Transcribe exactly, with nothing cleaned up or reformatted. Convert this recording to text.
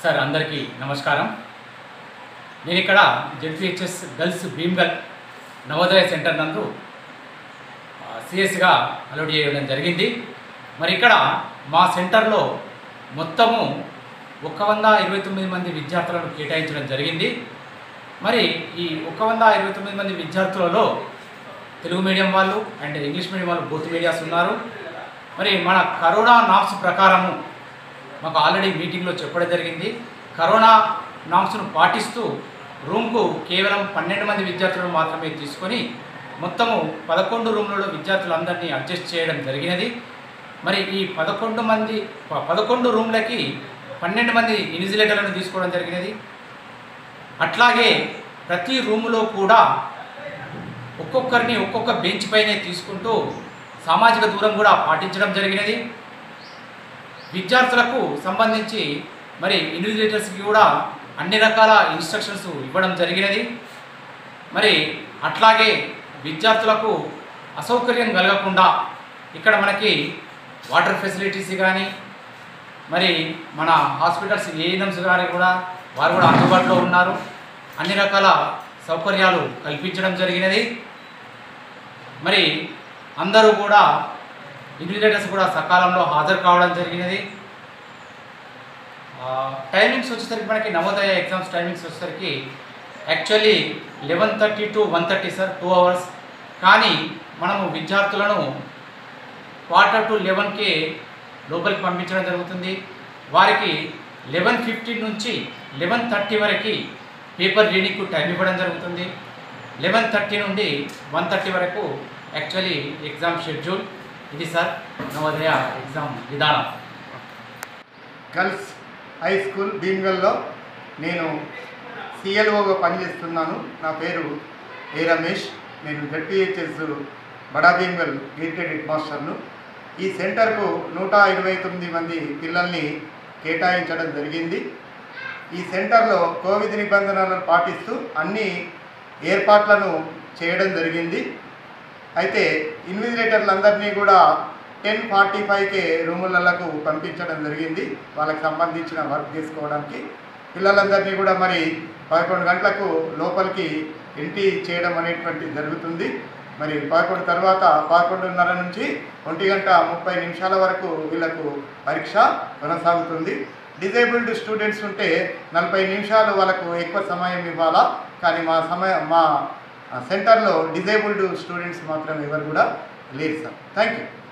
Sir అందరికీ నమస్కారం. నేను ఇక్కడ ZPHS girls Bheemgal Navodaya centre నందు సిఎస్గా అలౌట్ చేయడం జరిగింది. మరి ఇక్కడ మా సెంటర్లో మొత్తము ఒక వంద ఇరవై తొమ్మిది మంది విద్యార్థులను కేటాయించడం జరిగింది. మరి ఈ ఒక వంద ఇరవై తొమ్మిది మంది విద్యార్థులలో తెలుగు మీడియం వాళ్ళు అండ్ ఇంగ్లీష్ మీడియం వాళ్ళు బోత్ మీడియాస్ ఉన్నారు. మరి మన కరోనా నామ్స్ ప్రకారము మాకు ఆల్రెడీ మీటింగ్లో చెప్పడం జరిగింది. కరోనా నామ్స్ను పాటిస్తూ రూమ్కు కేవలం పన్నెండు మంది విద్యార్థులను మాత్రమే తీసుకొని మొత్తము పదకొండు రూమ్లలో విద్యార్థులందరినీ అడ్జస్ట్ చేయడం జరిగినది. మరి ఈ పదకొండు మంది పదకొండు రూమ్లకి పన్నెండు మంది ఇన్విజిలేటర్లను తీసుకోవడం జరిగినది. అట్లాగే ప్రతి రూములో కూడా ఒక్కొక్కరిని ఒక్కొక్క బెంచ్ పైనే తీసుకుంటూ సామాజిక దూరం కూడా పాటించడం జరిగినది. విద్యార్థులకు సంబంధించి మరి ఇన్విజిలేటర్స్కి కూడా అన్ని రకాల ఇన్స్ట్రక్షన్స్ ఇవ్వడం జరిగినది. మరి అట్లాగే విద్యార్థులకు అసౌకర్యం కలగకుండా ఇక్కడ మనకి వాటర్ ఫెసిలిటీస్ కానీ మరి మన హాస్పిటల్స్ ఏఎన్ఎంస్ కానీ కూడా వారు కూడా అందుబాటులో ఉన్నారు. అన్ని రకాల సౌకర్యాలు కల్పించడం జరిగినది. మరి అందరూ కూడా ఇన్విజిలేటర్స్ కూడా సకాలంలో హాజరు కావడం జరిగినది. టైమింగ్స్ వచ్చేసరికి మనకి నవోదయ ఎగ్జామ్స్ టైమింగ్స్ వచ్చేసరికి actually eleven thirty to one thirty sir two hours కానీ మనము విద్యార్థులను క్వార్టర్ టు లెవెన్కి లోపలికి పంపించడం జరుగుతుంది. వారికి లెవెన్ ఫిఫ్టీన్ నుంచి లెవెన్ థర్టీ వరకు పేపర్ రీడింగ్కు టైం ఇవ్వడం జరుగుతుంది. లెవెన్ థర్టీ నుండి వన్ థర్టీ వరకు యాక్చువల్లీ ఎగ్జామ్ షెడ్యూల్. ఇది సార్ నవోదయ ఎగ్జామ్ విధానం. గర్ల్స్ హై స్కూల్ భీమ్గల్లో నేను సిఎల్ఓగా పనిచేస్తున్నాను. నా పేరు ఏ రమేష్. నేను జెడ్పీహెచ్ఎస్ బడా భీమ్గల్ గేటెడ్ హెడ్ మాస్టర్ను. ఈ సెంటర్కు నూట ఇరవై తొమ్మిది మంది పిల్లల్ని కేటాయించడం జరిగింది. ఈ సెంటర్లో కోవిడ్ నిబంధనలను పాటిస్తూ అన్ని ఏర్పాట్లను చేయడం జరిగింది. అయితే ఇన్విజిలేటర్లందరినీ కూడా టెన్ ఫార్టీ ఫైవ్కే రూములకు పంపించడం జరిగింది వాళ్ళకి సంబంధించిన వర్క్ చేసుకోవడానికి. పిల్లలందరినీ కూడా మరి పదకొండు గంటలకు లోపలికి ఎంట్రీ చేయడం అనేటువంటి జరుగుతుంది. మరి పదకొండు తర్వాత పదకొండున్నర నుంచి ఒంటి గంట ముప్పై నిమిషాల వరకు వీళ్ళకు పరీక్ష కొనసాగుతుంది. డిజేబుల్డ్ స్టూడెంట్స్ ఉంటే నలభై నిమిషాలు వాళ్ళకు ఎక్కువ సమయం ఇవ్వాలా, కానీ మా సమయం మా సెంటర్లో డిజేబుల్డ్ స్టూడెంట్స్ మాత్రం ఎవరు కూడా లేరు సార్. Thank you.